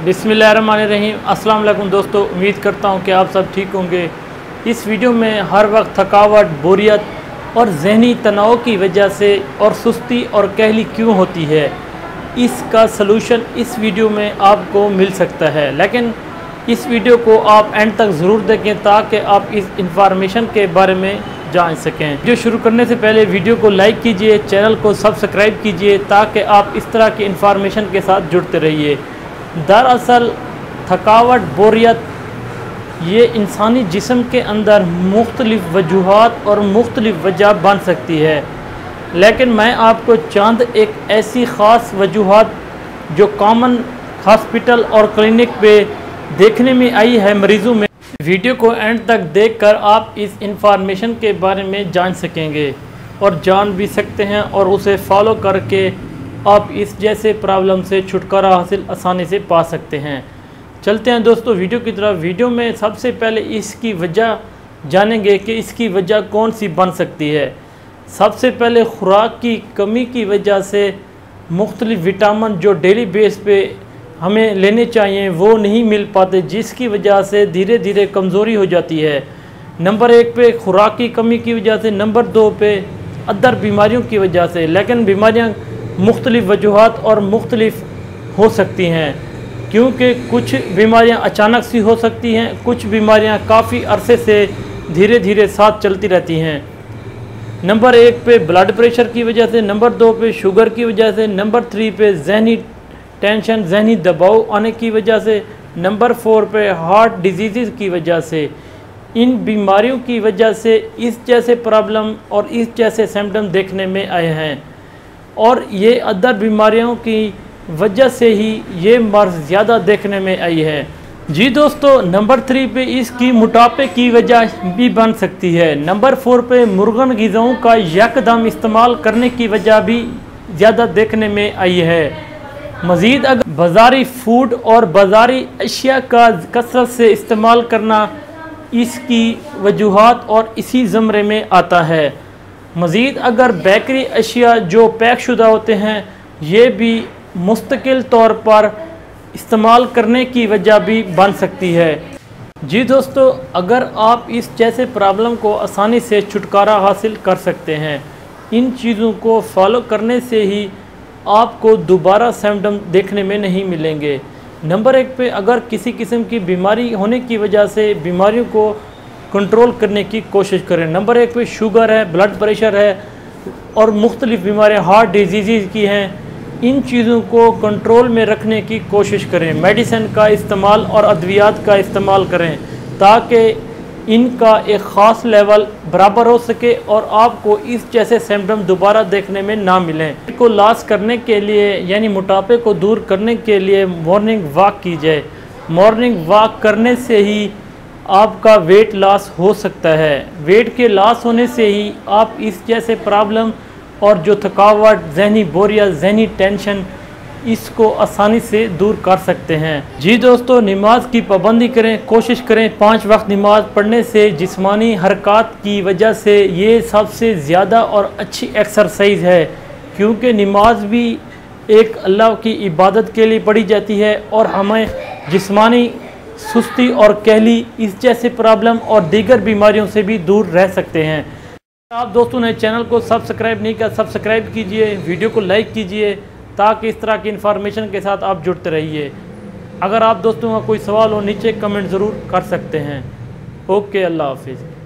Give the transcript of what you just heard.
बिस्मिल्लाहिर्रहमानिर्रहीम। अस्सलाम वालेकुम दोस्तों, उम्मीद करता हूँ कि आप सब ठीक होंगे। इस वीडियो में हर वक्त थकावट, बोरियत और जहनी तनाव की वजह से और सुस्ती और कहली क्यों होती है, इसका सलूशन इस वीडियो में आपको मिल सकता है। लेकिन इस वीडियो को आप एंड तक ज़रूर देखें ताकि आप इस इंफॉर्मेशन के बारे में जान सकें। वीडियो शुरू करने से पहले वीडियो को लाइक कीजिए, चैनल को सब्सक्राइब कीजिए ताकि आप इस तरह की इंफॉर्मेशन के साथ जुड़ते रहिए। दरअसल थकावट, बोरियत ये इंसानी जिस्म के अंदर मुख्तलिफ़ वजूहात और मुख्तलिफ़ वजह बन सकती है, लेकिन मैं आपको चंद एक ऐसी ख़ास वजूहात जो कॉमन हॉस्पिटल और क्लिनिक पे देखने में आई है मरीज़ों में, वीडियो को एंड तक देखकर आप इस इंफॉर्मेशन के बारे में जान सकेंगे और जान भी सकते हैं, और उसे फॉलो करके आप इस जैसे प्रॉब्लम से छुटकारा हासिल आसानी से पा सकते हैं। चलते हैं दोस्तों वीडियो की तरफ। वीडियो में सबसे पहले इसकी वजह जानेंगे कि इसकी वजह कौन सी बन सकती है। सबसे पहले खुराक की कमी की वजह से मुख्तलिफ़ विटामिन जो डेली बेस पे हमें लेने चाहिए वो नहीं मिल पाते, जिसकी वजह से धीरे धीरे कमज़ोरी हो जाती है। नंबर 1 पे खुराक की कमी की वजह से, नंबर 2 पे अदर बीमारियों की वजह से। लेकिन बीमारियाँ मुख्तलिफ़ वजूहात और मुख्तलिफ़ हो सकती हैं, क्योंकि कुछ बीमारियां अचानक सी हो सकती हैं, कुछ बीमारियां काफ़ी अरसे से धीरे धीरे साथ चलती रहती हैं। नंबर 1 पे ब्लड प्रेशर की वजह से, नंबर 2 पे शुगर की वजह से, नंबर 3 पे जहनी टेंशन, जहनी दबाव आने की वजह से, नंबर 4 पे हार्ट डिजीज़ की वजह से। इन बीमारियों की वजह से इस जैसे प्रॉब्लम और इस जैसे सिम्टम देखने में आए हैं, और ये अदर बीमारियों की वजह से ही ये मर्ज़ ज़्यादा देखने में आई है। जी दोस्तों, नंबर 3 पे इसकी मोटापे की वजह भी बन सकती है। नंबर 4 पे मुर्गन ग़िज़ाओं का यकदम इस्तेमाल करने की वजह भी ज़्यादा देखने में आई है। मज़ीद अगर बाज़ारी फूड और बाज़ारी अशिया का कसरत से इस्तेमाल करना इसकी वजूहात और इसी ज़मरे में आता है। मज़ीद अगर बेकरी अशिया जो पैक शुदा होते हैं ये भी मुस्तकिल तौर पर इस्तेमाल करने की वजह भी बन सकती है। जी दोस्तों, अगर आप इस जैसे प्रॉब्लम को आसानी से छुटकारा हासिल कर सकते हैं, इन चीज़ों को फॉलो करने से ही आपको दोबारा सिम्टम देखने में नहीं मिलेंगे। नंबर 1 पे अगर किसी किस्म की बीमारी होने की वजह से बीमारियों को कंट्रोल करने की कोशिश करें। नंबर 1 पे शुगर है, ब्लड प्रेशर है और मुख्तलिफ़ बीमारियाँ हार्ट डिजीज़ की हैं, इन चीज़ों को कंट्रोल में रखने की कोशिश करें। मेडिसिन का इस्तेमाल और अद्वियात का इस्तेमाल करें ताकि इनका एक ख़ास लेवल बराबर हो सके और आपको इस जैसे सिम्टम दोबारा देखने में ना मिलें। इनको लॉस करने के लिए यानी मोटापे को दूर करने के लिए मॉर्निंग वॉक कीजिए। मॉर्निंग वॉक करने से ही आपका वेट लॉस हो सकता है। वेट के लॉस होने से ही आप इस जैसे प्रॉब्लम और जो थकावट, जहनी बोरियत, जहनी टेंशन, इसको आसानी से दूर कर सकते हैं। जी दोस्तों, नमाज की पाबंदी करें, कोशिश करें 5 वक्त नमाज पढ़ने से जिस्मानी हरकत की वजह से ये सबसे ज़्यादा और अच्छी एक्सरसाइज है, क्योंकि नमाज भी एक अल्लाह की इबादत के लिए पढ़ी जाती है और हमें जिस्मानी सुस्ती और कहली इस जैसे प्रॉब्लम और दीगर बीमारियों से भी दूर रह सकते हैं। आप दोस्तों ने चैनल को सब्सक्राइब नहीं किया, सब्सक्राइब कीजिए, वीडियो को लाइक कीजिए ताकि इस तरह की इन्फॉर्मेशन के साथ आप जुड़ते रहिए। अगर आप दोस्तों का कोई सवाल हो नीचे कमेंट ज़रूर कर सकते हैं। ओके, अल्लाह हाफिज़।